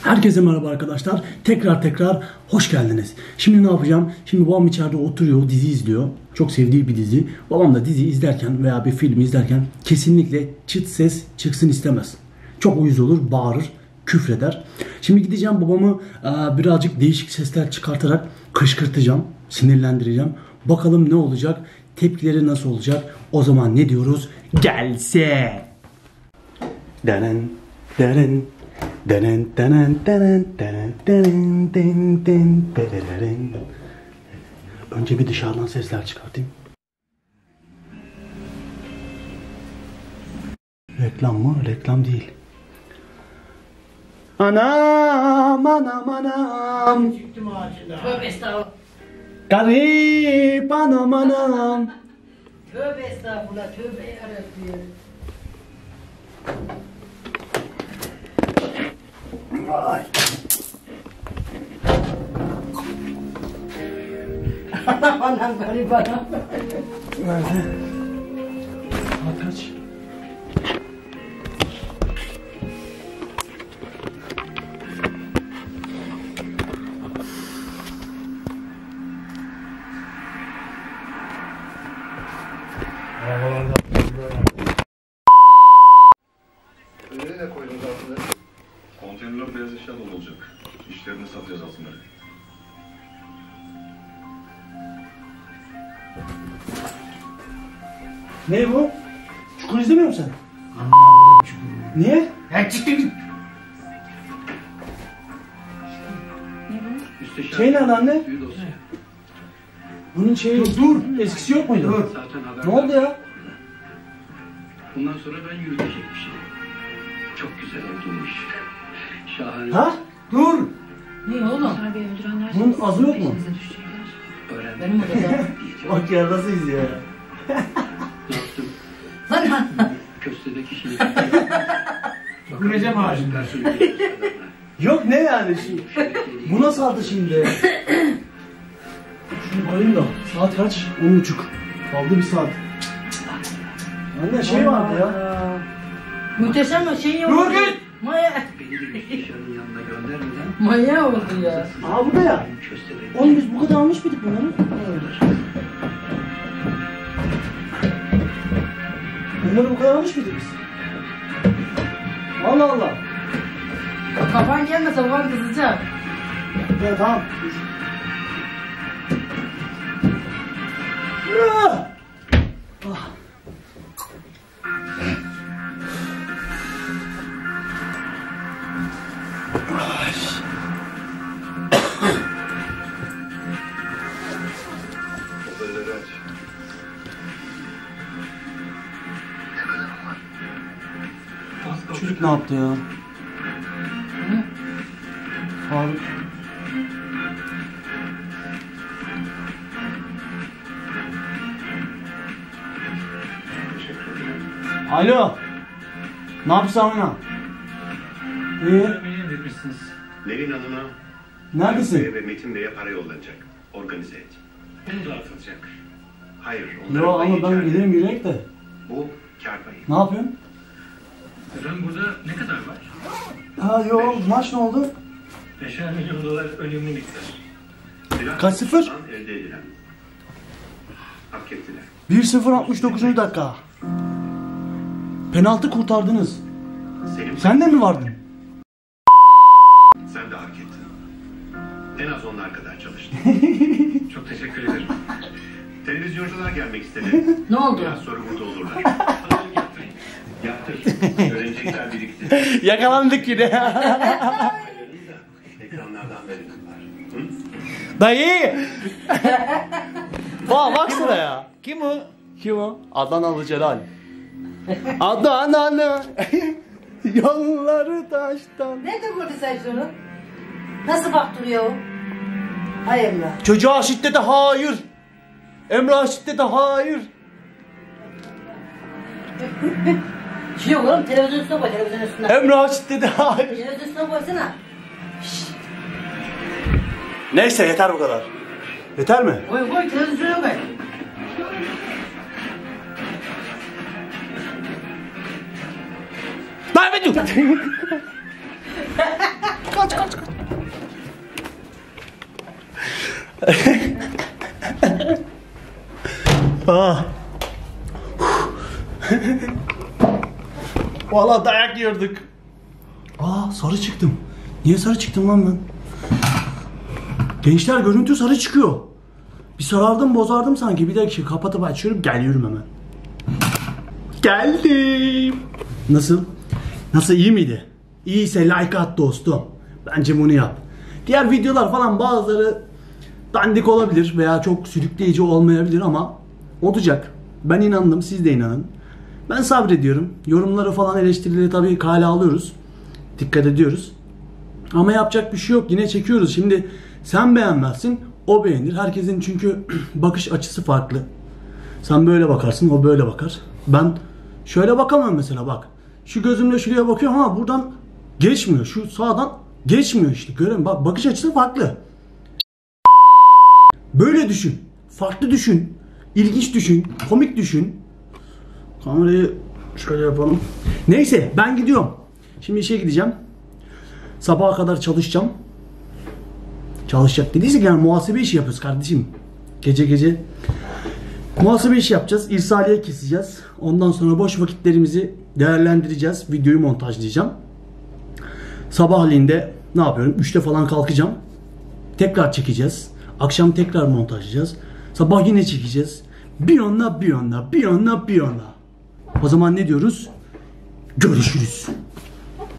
Herkese merhaba arkadaşlar. Tekrar hoş geldiniz. Şimdi ne yapacağım? Şimdi babam içeride oturuyor, dizi izliyor. Çok sevdiği bir dizi. Babam da dizi izlerken veya bir film izlerken kesinlikle çıt ses çıksın istemez. Çok uyuz olur, bağırır, küfreder. Şimdi gideceğim babamı birazcık değişik sesler çıkartarak kışkırtacağım, sinirlendireceğim. Bakalım ne olacak? Tepkileri nasıl olacak? O zaman ne diyoruz? Gelse. Denen, denen. Önce bir dışarıdan sesler çıkartayım. Reklam mı? Reklam değil. Anam, anam, anam. Tövbe estağfurullah. Garip anam, anam. Tövbe estağfurullah. Tövbe yarabbim. Vay. Anam garip anam. Nerede? Saat kaç? Nereye koydunuz altına? Konteynerler beyaz eşya dolu olacak. İşlerini satacağız altınları. Ne bu? Çukur izlemiyor musun sen? Niye? Ya çıktı git. Şey nerede anne? Bunun şeyi dur. Eskisi yok muydu? Zaten haber. Ne oldu ya? Bundan sonra ben yürütecekmişim. Çok güzel olmuş. Şahane. Ha? Dur. Ne oğlum? Bunun azı yok mu? Öğrendim. Benim odada. Bak ya nasıl izliyor ya. Ne yaptım? Lan Köstedeki şeyi. Kuracağım ağacımdan. Yok ne yani şimdi? Bu nasıl aldı şimdi? Şunu koyayım da. Saat kaç? 10:30. Kaldı bir saat. Anne şey vardı ya. Muhteşem bir şey yok. Dur git. Maya. Beni de müsteşarın yanına göndermeden. Maya oldu ya. Aa burada ya. Köstedeki. Oğlum biz bu kadar almış mıydık bunları? Bunları bu kadar almış mıydık biz? Allah Allah. Kafan gelmese baban kızacak. Ya tamam. Dur. Ah! Ah. Odaları aç. Çocuk ne yaptı ya? Faruk. Teşekkür ederim. Alo. Ne yapıyorsun oyna? İyi. Nevin Hanım'a Neredesin? ve Metin Bey'e para yollanacak. Organize et. Bunu dağıtılacak. Hayır, onların Yo payı ama ben kâr. gelirim yürek de. Bu kar payı. Ne yapıyorsun? Efendim burada ne kadar var? Ha yo maç ne oldu? 5'er milyon dolar önemli miktar. Silah Kaç sıfır? tarafından elde edilen. Hak ettiler. 1-0 69. dakika. Penaltı kurtardınız. Senin Sen de mi vardın? sen de hak ettin. En az onlar kadar çalıştın. Çok teşekkür ederim. Televizyoncular gelmek istedi. Ne oldu? Biraz sonra burada olurlar. Yaptır. Öğrenecekler birikti. Yakalandık yine. Ekranlardan verilirler. Hı? Dayı. Baksana ya. Kim o? Kim o? Adanalı Celal. Adanalı. Yolları taştan. Nerede gördün sen şunu? Nasıl baktırıyor o? Hayırlı. Çocuğa şiddete hayır. Emrah şiddete hayır. Şey yok oğlum, televizyon üstüne koy, televizyon üstüne. Emrah şiddete hayır. Televizyon üstüne koysana. Neyse yeter bu kadar. Yeter mi? Koy koy, televizyona koy. Lan bir dur. Kaç. Ah. Vallahi dayak yiyorduk. Sarı çıktım. Niye sarı çıktım lan ben? Gençler görüntü sarı çıkıyor. Bir sarardım bozardım sanki. Bir dakika kapatıp açıyorum, geliyorum hemen. Geldim. Nasıl? Nasıl, iyi miydi? İyiyse like at dostum. Bence bunu yap. Diğer videolar falan bazıları dandik olabilir veya çok sürükleyici olmayabilir ama olacak. Ben inandım, siz de inanın. Ben sabrediyorum. Yorumları falan, eleştirileri tabii kale alıyoruz. Dikkat ediyoruz. Ama yapacak bir şey yok. Yine çekiyoruz. Şimdi sen beğenmezsin, o beğenir. Herkesin çünkü bakış açısı farklı. Sen böyle bakarsın, o böyle bakar. Ben şöyle bakamam mesela, bak. Şu gözümle şuraya bakıyorum ama buradan geçmiyor. Şu sağdan geçmiyor işte. Görün bak, bakış açısı farklı. Böyle düşün. Farklı düşün. İlginç düşün. Komik düşün. Kamerayı şöyle yapalım. Neyse ben gidiyorum. Şimdi işe gideceğim. Sabaha kadar çalışacağım. Çalışacak dediysek yani muhasebe işi yapıyoruz kardeşim. Gece gece muhasebe işi yapacağız. İrsaliye keseceğiz. Ondan sonra boş vakitlerimizi değerlendireceğiz. Videoyu montajlayacağım. Sabahleyin de ne yapıyorum? 3'te falan kalkacağım. Tekrar çekeceğiz. Akşam tekrar montajlayacağız. Sabah yine çekeceğiz. Bir onla. O zaman ne diyoruz? Görüşürüz.